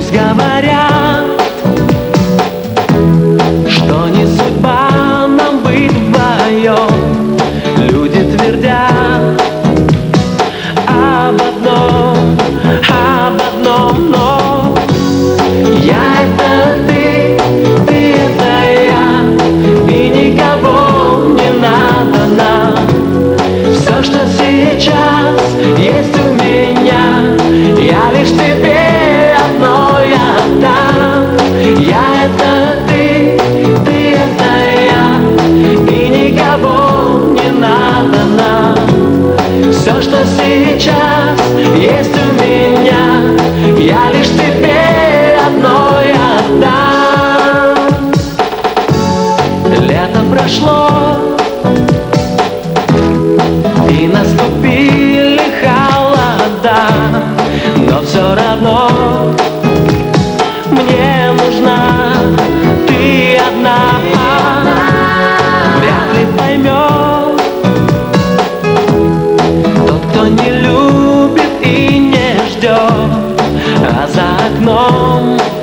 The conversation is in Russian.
Пусть говорят, что не судьба нам быть вдвоем. Люди твердят об одном, но я это ты это я, и никого не надо нам. Все, что сейчас есть у меня, я лишь тебе одной отдам. Я это ты это я, и никого не надо нам. Все, что сейчас есть у меня, я лишь тебе одной отдам. Лето прошло, и наступили холода, но все равно мне нужна ты одна. Вряд ли поймет тот, кто не любит и не ждет, а за окном